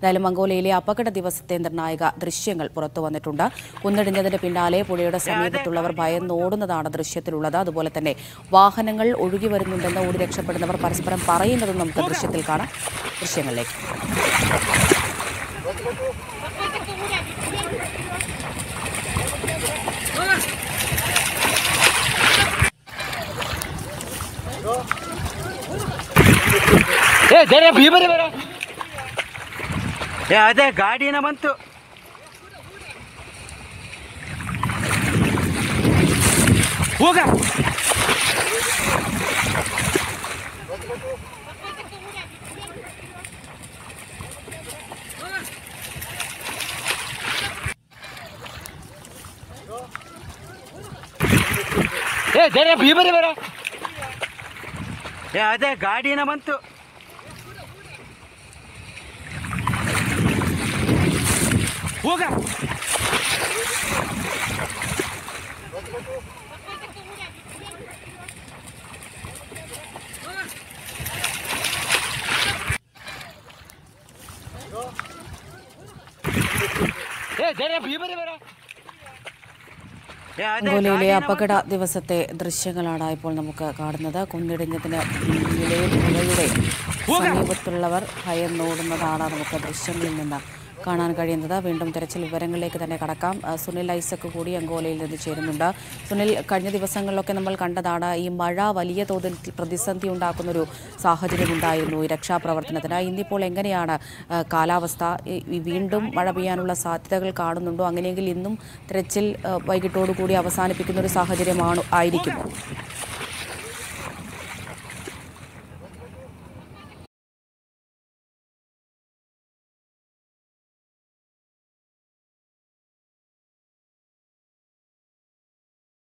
എന്തായാലും അങ്കോലയിലെ അപകട ദിവസത്തെ നിർണായക ദൃശ്യങ്ങൾ പുറത്തു വന്നിട്ടുണ്ട്. കുന്നിടിഞ്ഞതിന് പിന്നാലെ പുഴയുടെ സമീപത്തുള്ളവർ ഭയന്നോടുന്നതാണ് ദൃശ്യത്തിലുള്ളത്. അതുപോലെ തന്നെ വാഹനങ്ങൾ ഒഴുകി വരുന്നുണ്ടെന്ന് ഓടി രക്ഷപ്പെടുന്നവർ പരസ്പരം പറയുന്നതും നമുക്ക് ദൃശ്യത്തിൽ കാണാം. ദൃശ്യങ്ങളിലേക്ക് ಅದೇ ಗಾಡಿನ ಬಂತು. ಹೋಗ ಅದೇ ಗಾಡಿನ ಬಂತು. ಹೋಗ അങ്കോലയിലെ അപകട ദിവസത്തെ ദൃശ്യങ്ങളാണ് ഇപ്പോൾ നമുക്ക് കാണുന്നത്. കുന്നിടിഞ്ഞതിന് പിന്നിലെ പുഴയുടെ സമീപത്തുള്ളവർ ഭയന്നോടുന്നതാണ് നമുക്ക് ദൃശ്യങ്ങളിൽ നിന്ന് കാണാൻ കഴിയുന്നത്. വീണ്ടും തെരച്ചിൽ വിവരങ്ങളിലേക്ക് തന്നെ കടക്കാം. സുനിൽ ഐസക് കൂടി അങ്കോലയിൽ നിന്ന് ചേരുന്നുണ്ട്. സുനിൽ, കഴിഞ്ഞ ദിവസങ്ങളിലൊക്കെ നമ്മൾ കണ്ടതാണ് ഈ മഴ വലിയ തോതിൽ പ്രതിസന്ധി ഉണ്ടാക്കുന്നൊരു സാഹചര്യം ഉണ്ടായിരുന്നു ഈ രക്ഷാപ്രവർത്തനത്തിന്. ഇന്നിപ്പോൾ എങ്ങനെയാണ് കാലാവസ്ഥ? വീണ്ടും മഴ പെയ്യാനുള്ള സാധ്യതകൾ കാണുന്നുണ്ടോ? അങ്ങനെയെങ്കിൽ ഇന്നും തെരച്ചിൽ വൈകിട്ടോടുകൂടി അവസാനിപ്പിക്കുന്ന ഒരു സാഹചര്യമാണോ ആയിരിക്കുമോ?